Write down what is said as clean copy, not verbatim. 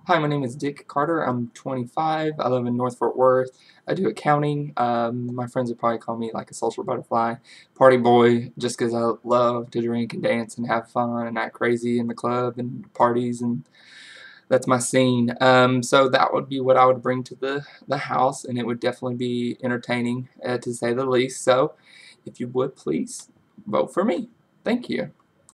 Hi, my name is Dick Carter. I'm 25. I live in North Fort Worth. I do accounting. My friends would probably call me like a social butterfly, party boy, just because I love to drink and dance and have fun and act crazy in the club and parties, and that's my scene. So that would be what I would bring to the house, and it would definitely be entertaining, to say the least. So, if you would please vote for me. Thank you.